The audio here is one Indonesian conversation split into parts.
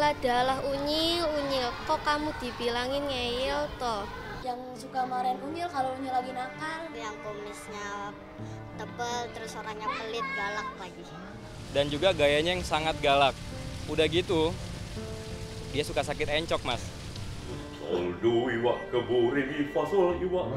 adalah Unyil. Unyil, kok kamu dibilangin ngeyel toh? Yang suka marahin Unyil kalau Unyil lagi nakal. Yang kumisnya tebal, terus orangnya pelit, galak lagi. Dan juga gayanya yang sangat galak. Udah gitu, dia suka sakit encok, Mas. Soldo iwak keburi mi fasol iwak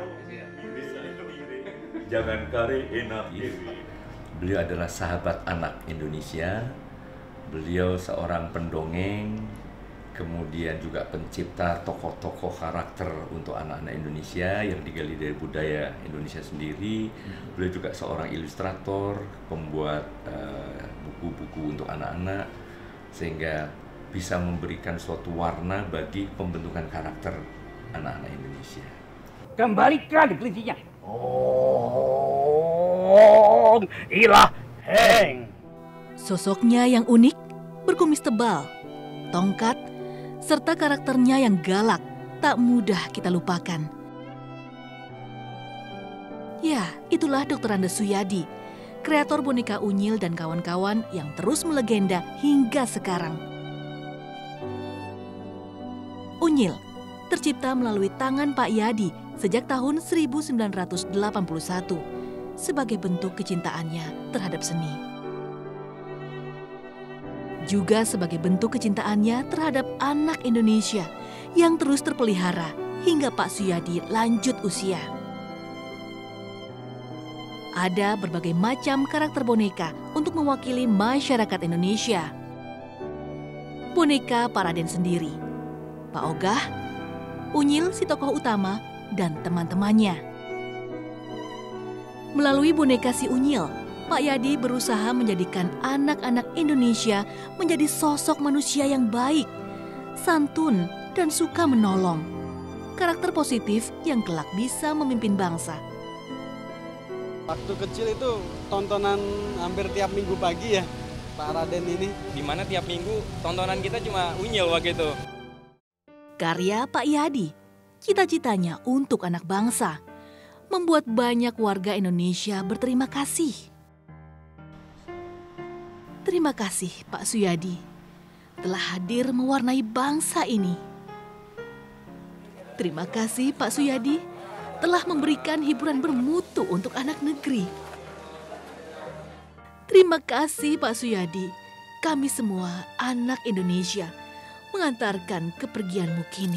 jangan kare enak. Beliau adalah sahabat anak Indonesia. Beliau seorang pendongeng, kemudian juga pencipta tokoh-tokoh karakter untuk anak-anak Indonesia yang digali dari budaya Indonesia sendiri. Beliau juga seorang ilustrator, pembuat buku-buku untuk anak-anak, sehingga bisa memberikan suatu warna bagi pembentukan karakter anak-anak Indonesia. Kembalikan kelincinya. Oh, ilah heng. Sosoknya yang unik, berkumis tebal, tongkat, serta karakternya yang galak tak mudah kita lupakan. Ya, itulah Dr. Andes Suyadi, kreator boneka Unyil dan kawan-kawan yang terus melegenda hingga sekarang. Unyil tercipta melalui tangan Pak Yadi sejak tahun 1981 sebagai bentuk kecintaannya terhadap seni. Juga sebagai bentuk kecintaannya terhadap anak Indonesia yang terus terpelihara hingga Pak Suyadi lanjut usia. Ada berbagai macam karakter boneka untuk mewakili masyarakat Indonesia. Boneka Pak Raden sendiri, Pak Ogah, Unyil si tokoh utama, dan teman-temannya. Melalui boneka si Unyil, Pak Yadi berusaha menjadikan anak-anak Indonesia menjadi sosok manusia yang baik, santun, dan suka menolong. Karakter positif yang kelak bisa memimpin bangsa. Waktu kecil itu tontonan hampir tiap minggu pagi ya, Pak Raden ini. Dimana tiap minggu tontonan kita cuma Unyil waktu itu. Karya Pak Yadi, cita-citanya untuk anak bangsa, membuat banyak warga Indonesia berterima kasih. Terima kasih Pak Suyadi telah hadir mewarnai bangsa ini. Terima kasih Pak Suyadi telah memberikan hiburan bermutu untuk anak negeri. Terima kasih Pak Suyadi, kami semua anak Indonesia mengantarkan kepergianmu kini.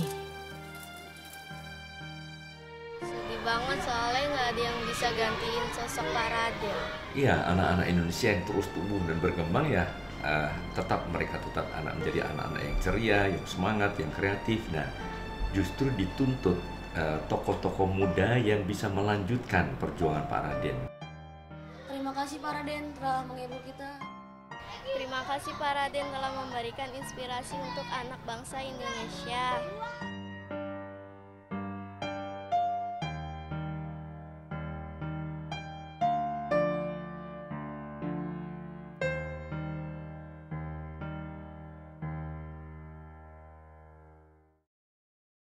Sedih banget soalnya nggak ada yang bisa gantiin sosok Pak Raden. Iya, anak-anak Indonesia yang terus tumbuh dan berkembang ya, mereka tetap menjadi anak-anak yang ceria, yang semangat, yang kreatif. Nah, justru dituntut tokoh-tokoh muda yang bisa melanjutkan perjuangan Pak Raden. Terima kasih Pak Raden telah menghibur kita. Terima kasih Pak Raden telah memberikan inspirasi untuk anak bangsa Indonesia.